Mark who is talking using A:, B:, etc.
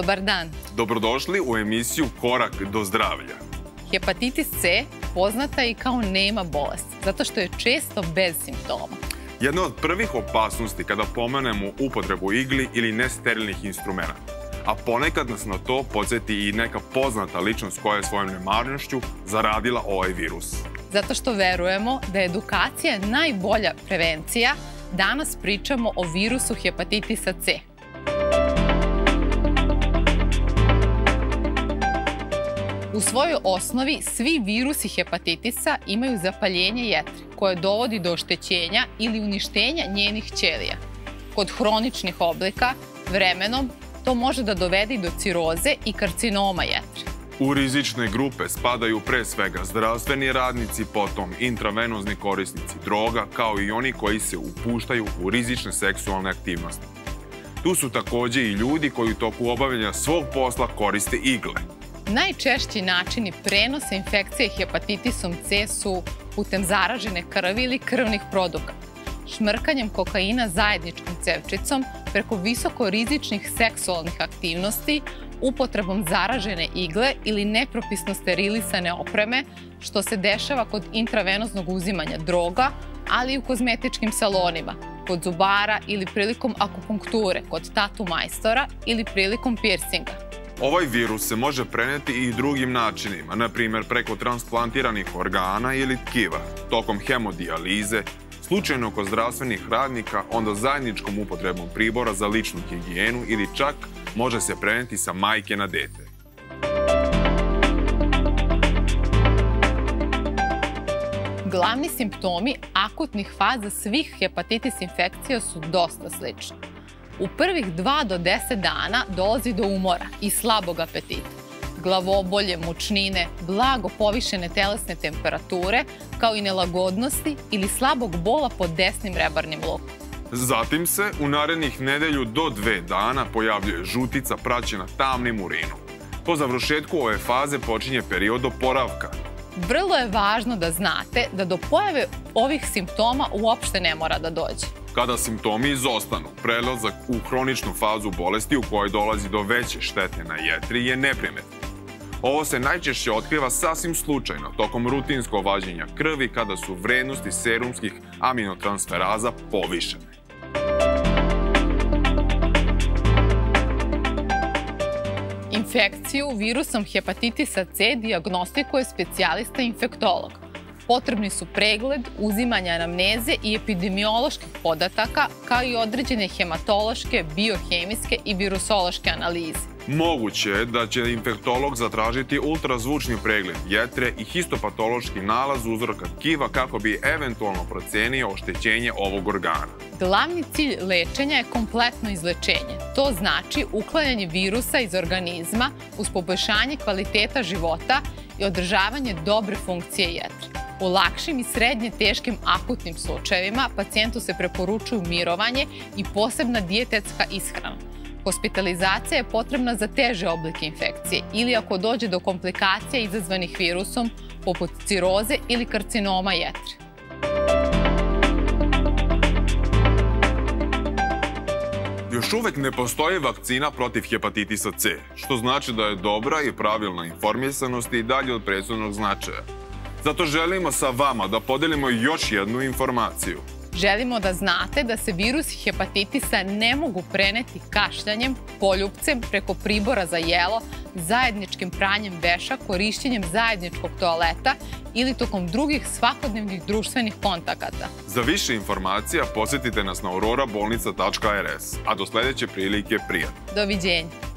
A: Dobar dan.
B: Dobrodošli u emisiju Korak do zdravlja.
A: Hepatitis C poznata je i kao nema bolest, zato što je često bez simptoma.
B: Jedna od prvih opasnosti kada pomenemo upotrebu igli ili nesterilnih instrumenta. A ponekad nas na to podsjeti i neka poznata ličnost koja je svojom nemarnošću zaradila ovaj virus.
A: Zato što verujemo da je edukacija najbolja prevencija, danas pričamo o virusu hepatitisa C. U svojoj osnovi svi virusi hepatitisa imaju zapaljenje jetre koje dovodi do oštećenja ili uništenja njenih ćelija. Kod hroničnih oblika, vremenom, to može da dovede i do ciroze i karcinoma jetre.
B: U rizične grupe spadaju pre svega zdravstveni radnici, potom intravenozni korisnici droga, kao i oni koji se upuštaju u rizične seksualne aktivnosti. Tu su takođe i ljudi koji u toku obavljanja svog posla koriste igle.
A: Najčešći načini prenosa infekcije hepatitisom C su putem zaražene krvi ili krvnih produkata, šmrkanjem kokaina zajedničkom cevčicom, preko visokorizičnih seksualnih aktivnosti, upotrebom zaražene igle ili nepropisno sterilisane opreme, što se dešava kod intravenoznog uzimanja droga, ali i u kozmetičkim salonima, kod zubara ili prilikom akupunkture, kod tatu majstora ili prilikom piercinga.
B: Ovaj virus se može preneti i drugim načinima, na primjer preko transplantiranih organa ili tkiva, tokom hemodijalize, slučajno kod zdravstvenih radnika, onda zajedničkom upotrebom pribora za ličnu higijenu ili čak može se preneti sa majke na dete.
A: Glavni simptomi akutnih faza svih hepatitis infekcija su dosta slični. U prvih 2 do 10 dana dolazi do umora i slabog apetita, glavobolje, mučnine, blago povišene telesne temperature, kao i nelagodnosti ili slabog bola pod desnim rebarnim lukom.
B: Zatim se u narednih nedelju do 2 dana pojavljuje žutica praćena tamnim urinom. Po završetku ove faze počinje period oporavka.
A: Vrlo je važno da znate da do pojave ovih simptoma uopšte ne mora da dođe.
B: Kada simptomi izostanu, prelazak u hroničnu fazu bolesti u kojoj dolazi do veće štete na jetri je neprimetan. Ovo se najčešće otkriva sasvim slučajno tokom rutinskog vađenja krvi kada su vrednosti serumskih aminotransferaza povišene.
A: Infekciju virusom hepatitisa C dijagnostikuje specijalista infektolog. Potrebni su pregled, uzimanje anamneze i epidemioloških podataka, kao i određene hematološke, biohemijske i virusološke analize.
B: Moguće je da će infektolog zatražiti ultrazvučni pregled jetre i histopatološki nalaz uzorka tkiva kako bi eventualno procenio oštećenje ovog organa.
A: Glavni cilj lečenja je kompletno izlečenje. To znači uklanjanje virusa iz organizma uz poboljšanje kvaliteta života i održavanje dobre funkcije jetre. U lakšim i srednje teškim akutnim slučajevima pacijentu se preporučuju mirovanje i posebna dijetetska ishrana. Hospitalizacija je potrebna za teže oblike infekcije ili ako dođe do komplikacija izazvanih virusom poput ciroze ili karcinoma jetre.
B: Još uvek ne postoji vakcina protiv hepatitisa C, što znači da je dobra i pravilna informisanost i dalje od presudnog značaja. Zato želimo sa vama da podelimo još jednu informaciju.
A: Želimo da znate da se virusi hepatitisa ne mogu preneti kašljanjem, poljupcem, preko pribora za jelo, zajedničkim pranjem veša, korišćenjem zajedničkog toaleta ili tokom drugih svakodnevnih društvenih kontakata.
B: Za više informacija posetite nas na aurorabolnica.rs, a do sledeće prilike prijatno.
A: Doviđenja.